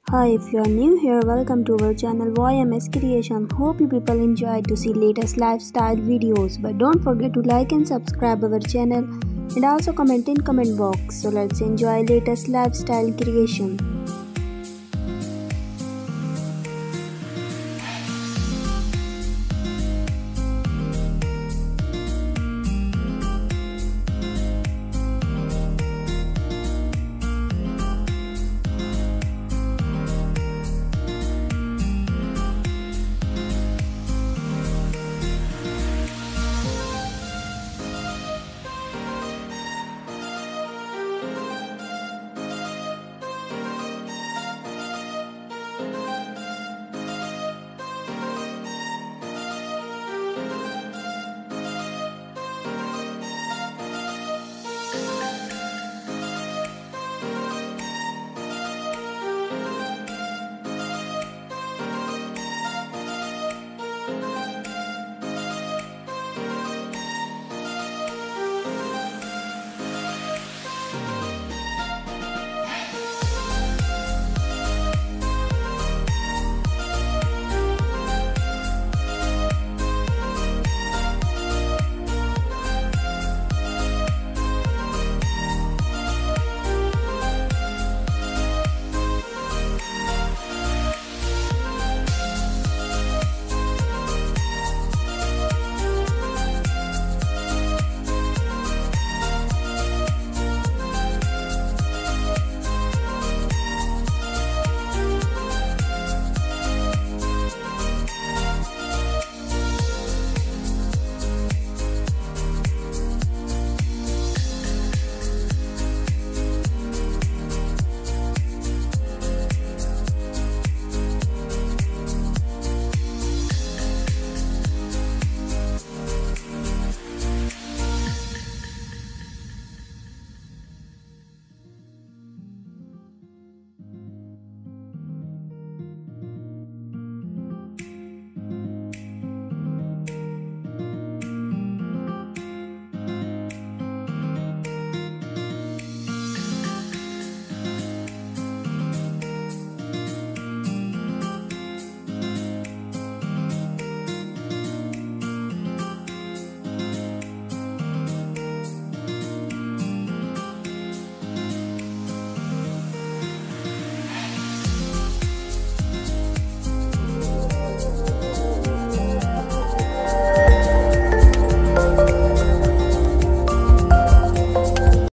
Hi, if you are new here, welcome to our channel YMS Creation. Hope you people enjoy to see latest lifestyle videos. But don't forget to like and subscribe our channel and also comment in comment box. So let's enjoy latest lifestyle creation.